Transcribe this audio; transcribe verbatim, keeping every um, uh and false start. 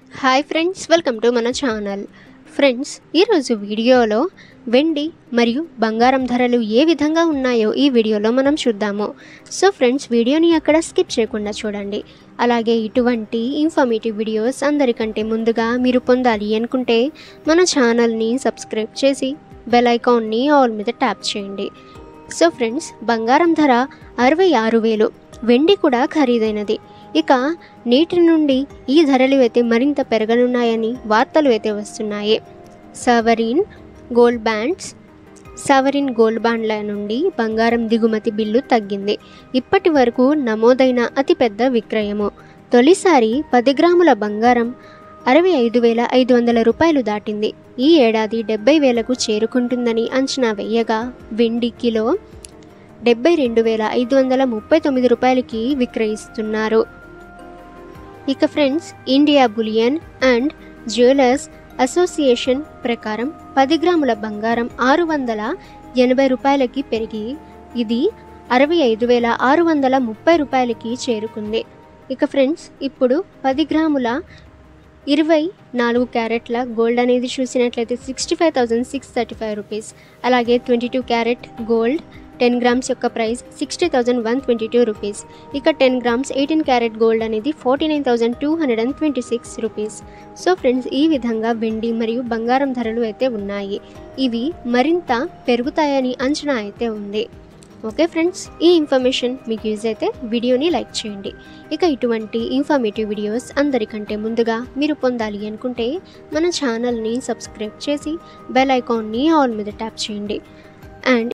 Hi friends, welcome to మన ఛానల్. Friends, ఈరోజు వీడియోలో వెండి మరియు బంగారం ధరలు ఏ విధంగా ఉన్నాయో ఈ వీడియోలో మనం చూద్దాము. సో ఫ్రెండ్స్, వీడియోని అక్కడ స్కిప్ చేయకుండా చూడండి. అలాగే ఇటువంటి ఇన్ఫర్మేటివ్ వీడియోస్ అందరికంటే ముందుగా మీరు పొందాలి అనుకుంటే మన ఛానల్ని సబ్స్క్రైబ్ చేసి బెల్ ఐకాన్ని ఆల్ మీద ట్యాప్ చేయండి. సో ఫ్రెండ్స్, బంగారం ధర అరవై ఆరు వేలు, వెండి కూడా ఖరీదైనది. ఇక నేటి నుండి ఈ ధరలు అయితే మరింత పెరగనున్నాయని వార్తలు అయితే వస్తున్నాయి. Sovereign gold bands sovereign gold బాండ్ల నుండి బంగారం దిగుమతి బిల్లు తగ్గింది. ఇప్పటి వరకు నమోదైన అతిపెద్ద విక్రయము. తొలిసారి పది గ్రాముల బంగారం అరవై ఐదు వేల ఐదు వందల రూపాయలు దాటింది. ఈ ఏడాది డెబ్బై వేలకు చేరుకుంటుందని అంచనా వేయగా వెండి కిలో డెబ్బై రెండు వేల ఐదు వందల ముప్పై తొమ్మిది రూపాయలకి విక్రయిస్తున్నారు. ఇక friends, India bullion and jewellers association ప్రకారం పది గ్రాముల బంగారం ఆరు వందల ఎనభై రూపాయలకి పెరిగి ఇది అరవై ఐదు వేల ఆరు వందల ముప్పై రూపాయలకి చేరుకుంది. ఇక ఫ్రెండ్స్, ఇప్పుడు పది గ్రాముల ఇరవై నాలుగు క్యారెట్ల గోల్డ్ అనేది చూసినట్లయితే sixty five thousand six thirty five rupees. అలాగే twenty two carat gold ten grams యొక్క price sixty thousand one twenty two rupees. ఇక ten grams eighteen carat gold అనేది forty nine thousand two hundred and twenty six rupees. So friends, ఈ విధంగా వెండి మరియు బంగారం ధరలు అయితే ఉన్నాయి. ఇవి మరింత పెరుగుతాయని అంచనా అయితే ఉంది. ఓకే ఫ్రెండ్స్, ఈ ఇన్ఫర్మేషన్ మీకు యూజ్ అయితే వీడియోని లైక్ చేయండి. ఇక ఇటువంటి ఇన్ఫర్మేటివ్ వీడియోస్ అందరికంటే ముందుగా మీరు పొందాలి అనుకుంటే మన ఛానల్ని సబ్స్క్రైబ్ చేసి బెల్ ఐకాన్ని ఆల్ మీద ట్యాప్ చేయండి. అండ్